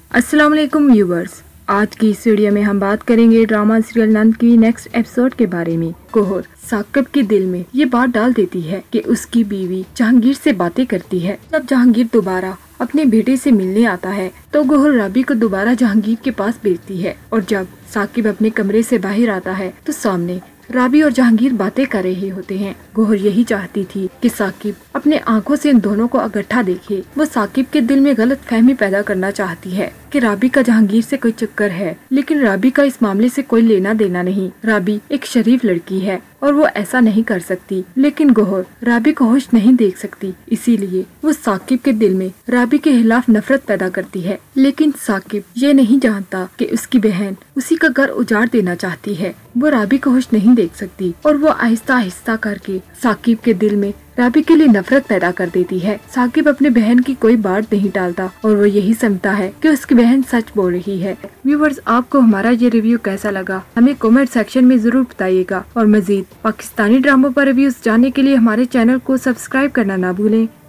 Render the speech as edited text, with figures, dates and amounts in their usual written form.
अस्सलाम वालेकुम व्यूवर्स, आज की इस वीडियो में हम बात करेंगे ड्रामा सीरियल नंद की नेक्स्ट एपिसोड के बारे में। कोहर साकिब के दिल में ये बात डाल देती है कि उसकी बीवी जहांगीर से बातें करती है। जब जहांगीर दोबारा अपने बेटे से मिलने आता है तो गोहर राबी को दोबारा जहांगीर के पास भेजती है और जब साकिब अपने कमरे से बाहर आता है तो सामने राबी और जहांगीर बातें कर रहे होते हैं। गोहर यही चाहती थी कि साकिब अपने आंखों से इन दोनों को इकट्ठा देखे। वो साकिब के दिल में गलत फहमी पैदा करना चाहती है कि राबी का जहांगीर से कोई चक्कर है, लेकिन राबी का इस मामले से कोई लेना देना नहीं। राबी एक शरीफ लड़की है और वो ऐसा नहीं कर सकती, लेकिन गोहर राबी को खुश नहीं देख सकती, इसीलिए वो साकिब के दिल में राबी के खिलाफ नफरत पैदा करती है। लेकिन साकिब ये नहीं जानता कि उसकी बहन उसी का घर उजाड़ देना चाहती है। वो राबी को खुश नहीं देख सकती और वो आहिस्ता आहिस्ता करके साकिब के दिल में राबी के लिए नफरत पैदा कर देती है। साकिब अपने बहन की कोई बात नहीं टालता और वो यही समझता है कि उसकी बहन सच बोल रही है। व्यूवर्स, आपको हमारा ये रिव्यू कैसा लगा हमें कमेंट सेक्शन में जरूर बताइएगा और मजीद पाकिस्तानी ड्रामों पर रिव्यूज जानने के लिए हमारे चैनल को सब्सक्राइब करना ना भूलें।